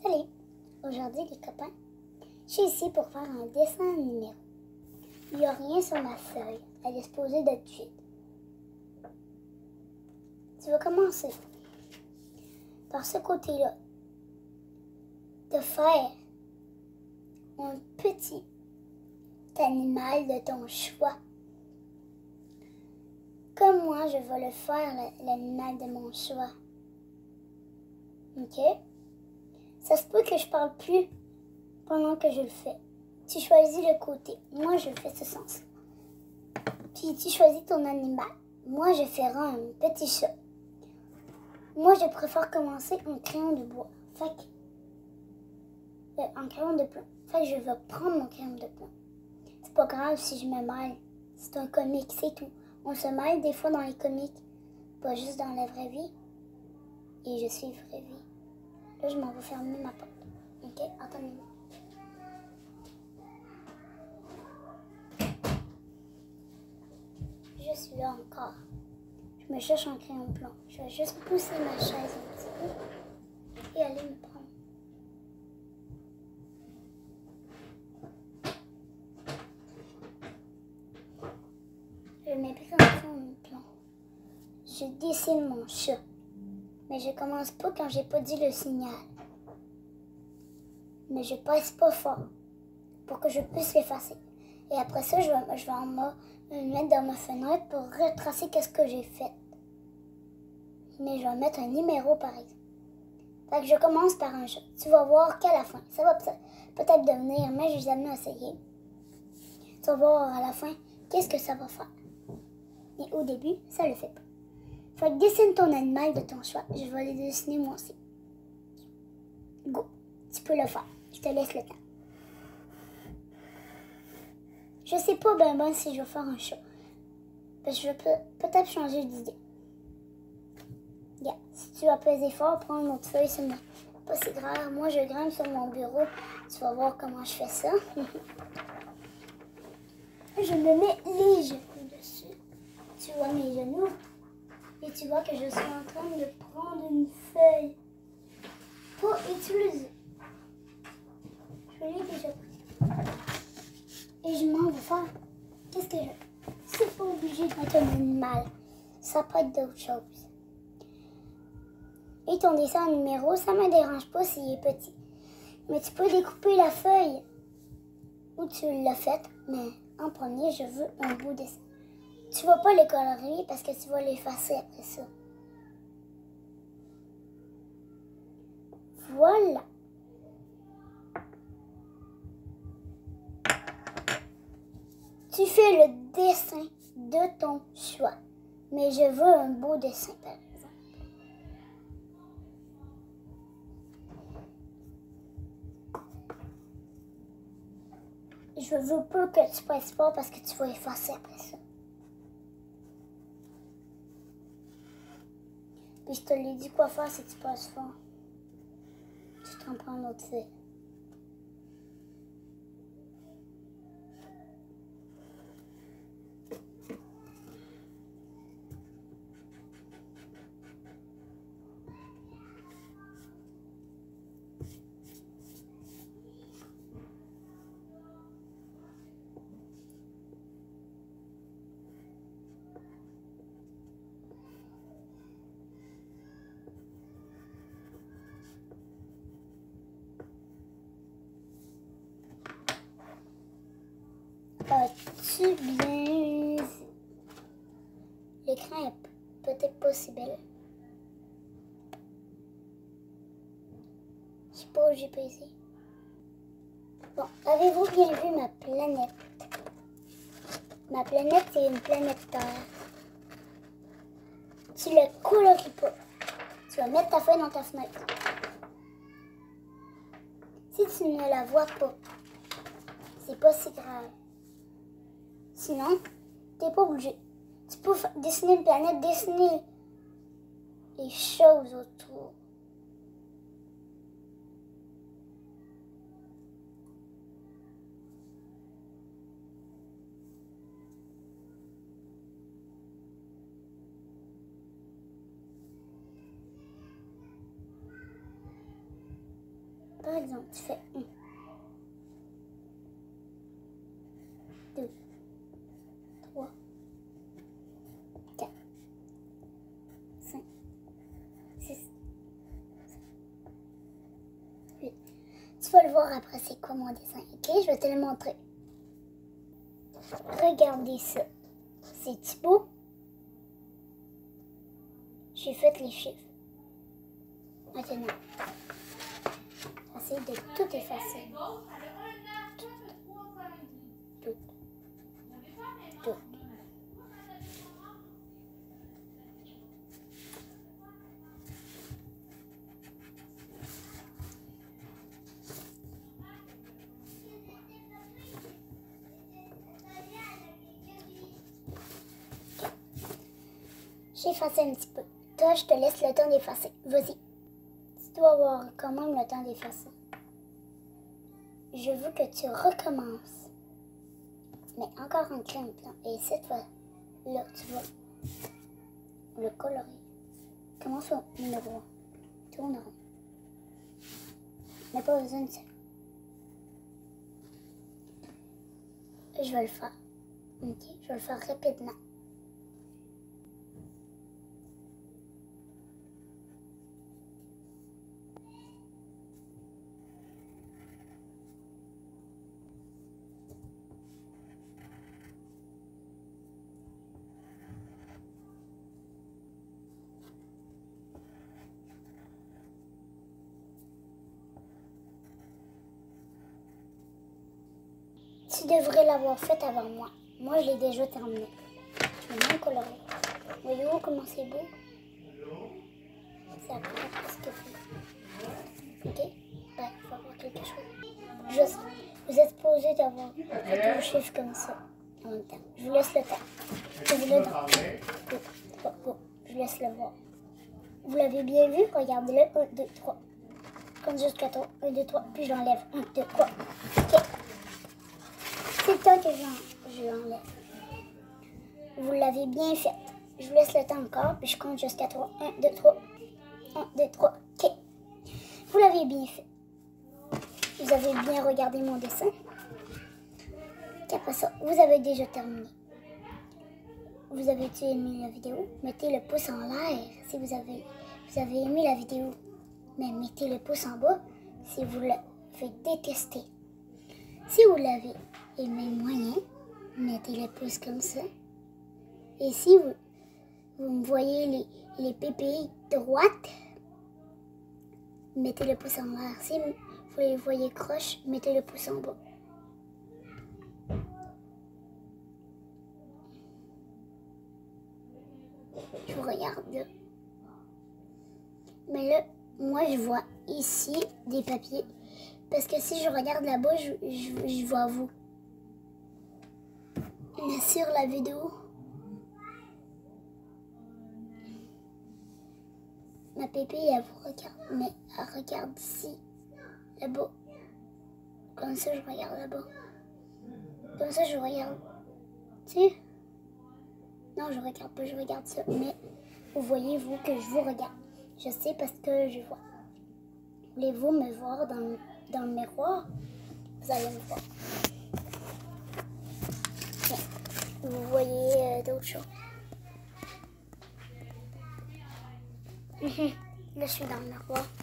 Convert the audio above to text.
Salut! Aujourd'hui, les copains, je suis ici pour faire un dessin numéro. Il n'y a rien sur ma feuille. Elle est supposée d'être vide. Tu vas commencer par ce côté-là de faire un petit animal de ton choix. Comme moi, je vais le faire, l'animal de mon choix. OK? Ça se peut que je parle plus pendant que je le fais. Tu choisis le côté. Moi, je fais ce sens. Puis tu choisis ton animal. Moi, je ferai un petit chat. Moi, je préfère commencer en crayon de bois. En crayon de plomb. Fait que je vais prendre mon crayon de plomb. C'est pas grave si je me mêle. C'est un comique, c'est tout. On se mêle des fois dans les comiques, pas juste dans la vraie vie. Et je suis vraie vie. Là, je m'en vais fermer ma porte. OK? Attendez-moi. Je suis là encore. Je me cherche un crayon blanc. Je vais juste pousser ma chaise un petit peu et aller me prendre. Je mets pris un crayon blanc. Je dessine mon chat. Mais je commence pas quand j'ai pas dit le signal. Mais je pèse pas fort pour que je puisse l'effacer. Et après ça, je vais me mettre dans ma fenêtre pour retracer qu'est-ce que j'ai fait. Mais je vais mettre un numéro par exemple. Fait que je commence par un chat. Tu vas voir qu'à la fin, ça va peut-être devenir, mais je les ai essayé. Tu vas voir à la fin qu'est-ce que ça va faire. Mais au début, ça le fait pas. Fait que dessine ton animal de ton choix. Je vais le dessiner moi aussi. Go, tu peux le faire. Je te laisse le temps. Je sais pas ben si je vais faire un chat. Parce que je peux peut-être changer d'idée. Yeah. Si tu as pesé fort, prends une autre feuille seulement. Pas si grave. Moi, je grimpe sur mon bureau. Tu vas voir comment je fais ça. Je me mets les genoux dessus. Tu vois mes genoux. Et tu vois que je suis en train de prendre une feuille. Pas utilisée. Je l'ai déjà pris. Et je m'en vais faire. Qu'est-ce que je... C'est pas obligé d'être un animal. Ça peut être d'autres choses. Et ton dessin en numéro, ça ne me dérange pas s'il est petit. Mais tu peux découper la feuille où tu l'as faite. Mais en premier, je veux un beau dessin. Tu ne vas pas les colorier parce que tu vas l'effacer après ça. Voilà. Tu fais le dessin de ton choix. Mais je veux un beau dessin, par exemple. Je veux pas que tu passes fort parce que tu vas effacer après ça. Puis je te l'ai dit quoi faire si tu passes fort. Tu t'en prends un autre feuille. As-tu bien vu? L'écran est peut-être pas si belle. Je sais pas où j'ai pesé. Bon, avez-vous bien vu ma planète? Ma planète, c'est une planète Terre. Tu le colories pas. Tu vas mettre ta feuille dans ta fenêtre. Si tu ne la vois pas, c'est pas si grave. Sinon, t'es pas obligé. Tu peux dessiner une planète, dessiner les choses autour. Par exemple, tu fais 1, 2, 3, 4, 5, 6, 8. Tu vas le voir après c'est quoi mon dessin. Ok, je vais te le montrer. Regardez ça. C'est-tu beau? J'ai fait les chiffres. Maintenant, j'essaie de tout effacer. Tout. J'ai effacé un petit peu. Toi, je te laisse le temps d'effacer. Vas-y. Tu dois avoir quand même le temps d'effacer. Je veux que tu recommences. Mais encore en crème blanc. Et cette fois, là, tu vas le colorier. Commence au numéro 1. Tourne rond. Mais pas besoin de ça. Je vais le faire. Ok, je vais le faire rapidement. Tu devrais l'avoir fait avant moi. Moi, je l'ai déjà terminé. Je vais même colorier. Voyez-vous comment c'est beau? C'est après ce que c'est. Ok? Ouais, il faut avoir quelque chose. Juste, vous êtes supposé d'avoir fait vos chiffres comme ça en même temps. Je vous laisse le temps. Je vous le donne. Je vous laisse le voir. Vous l'avez bien vu? Regardez-le. 1, 2, 3. Comme jusqu'à 3. 1, 2, 3. Puis je l'enlève. 1, 2, 3. Ok? C'est le temps que je l'enlève. Vous l'avez bien fait. Je vous laisse le temps encore, puis je compte jusqu'à 3. 1, 2, 3. 1, 2, 3. Ok. Vous l'avez bien fait. Vous avez bien regardé mon dessin. Et après ça, vous avez déjà terminé. Vous avez aimé la vidéo? Mettez le pouce en l'air si vous avez aimé la vidéo. Mais mettez le pouce en bas si vous l'avez détesté. Si vous l'avez aimé moyen, mettez le pouce comme ça. Et si vous me voyez les pépilles droites, mettez le pouce en l'air. Si vous les voyez croche, mettez le pouce en bas. Je vous regarde là. Mais là, moi je vois ici des papiers. Parce que si je regarde là-bas, je vois vous. Mais sur la vidéo, ma pépille, elle vous regarde. Mais elle regarde ici, là-bas. Comme ça, je regarde là-bas. Comme ça, je regarde. Tu sais? Non, je regarde pas, je regarde ça. Mais vous voyez, vous, que je vous regarde. Je sais parce que je vois. Voulez-vous me voir dans le miroir? Vous allez me voir. Tiens, vous voyez d'autres choses. Là, je suis dans le miroir.